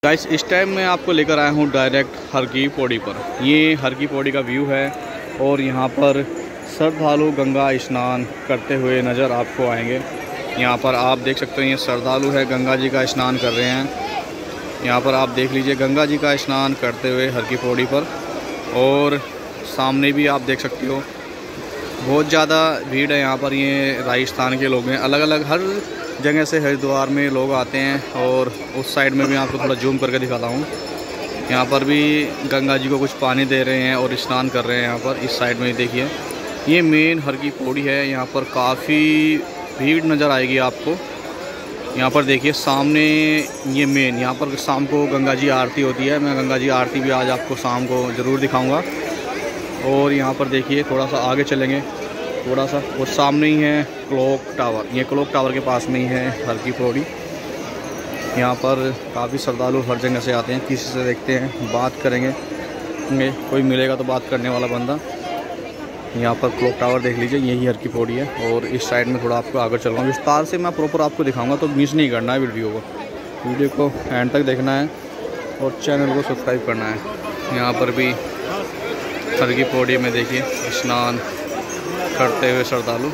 Guys इस time मैं आपको लेकर आया हूँ डायरेक्ट हर की पौड़ी पर। ये हर की पौड़ी का व्यू है और यहाँ पर श्रद्धालु गंगा स्नान करते हुए नज़र आपको आएंगे। यहाँ पर आप देख सकते हैं ये श्रद्धालु है, गंगा जी का स्नान कर रहे हैं। यहाँ पर आप देख लीजिए गंगा जी का स्नान करते हुए हर की पौड़ी पर। और सामने भी आप देख सकते हो बहुत ज़्यादा भीड़ है यहाँ पर। ये राजस्थान के लोग हैं, अलग अलग हर जगह से हरिद्वार में लोग आते हैं। और उस साइड में भी आपको थोड़ा जूम करके दिखाता हूँ। यहाँ पर भी गंगा जी को कुछ पानी दे रहे हैं और स्नान कर रहे हैं। यहाँ पर इस साइड में देखिए ये मेन हर की पौड़ी है। यहाँ पर काफ़ी भीड़ नज़र आएगी आपको। यहाँ पर देखिए सामने ये मेन, यहाँ पर शाम को गंगा जी आरती होती है। मैं गंगा जी आरती भी आज आपको शाम को ज़रूर दिखाऊँगा। और यहाँ पर देखिए थोड़ा सा आगे चलेंगे थोड़ा सा, और सामने ही है क्लॉक टावर। ये क्लॉक टावर के पास में ही है हर की पौड़ी। यहाँ पर काफ़ी श्रद्धालु हर जगह से आते हैं। किसी से देखते हैं, बात करेंगे, कोई मिलेगा तो बात करने वाला बंदा। यहाँ पर क्लॉक टावर देख लीजिए, यही हर की पौड़ी है। और इस साइड में थोड़ा आपको आगे चल रहा हूँ, विस्तार से मैं प्रॉपर आपको दिखाऊँगा, तो मिस नहीं करना है वीडियो को एंड तक देखना है और चैनल को सब्सक्राइब करना है। यहाँ पर भी हर की पौड़ी में देखिए स्नान करते हुए श्रद्धालु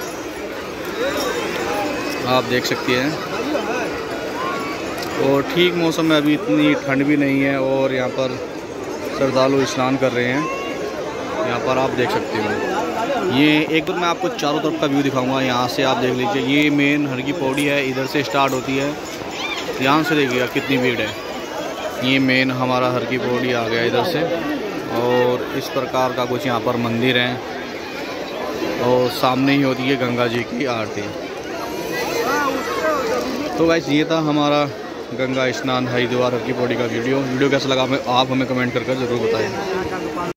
आप देख सकते हैं। और ठीक मौसम में, अभी इतनी ठंड भी नहीं है और यहाँ पर श्रद्धालु स्नान कर रहे हैं। यहाँ पर आप देख सकते हो ये एक बार मैं आपको चारों तरफ का व्यू दिखाऊंगा। यहाँ से आप देख लीजिए ये मेन हर की पौड़ी है, इधर से स्टार्ट होती है। यहाँ से देखिएगा कितनी भीड़ है। ये मेन हमारा हर की पौड़ी आ गया इधर से। और इस प्रकार का कुछ यहाँ पर मंदिर है और सामने ही होती है गंगा जी की आरती। तो गाइस ये था हमारा गंगा स्नान हरिद्वार हर की पौड़ी का वीडियो कैसा लगा आप हमें कमेंट करके ज़रूर बताएं।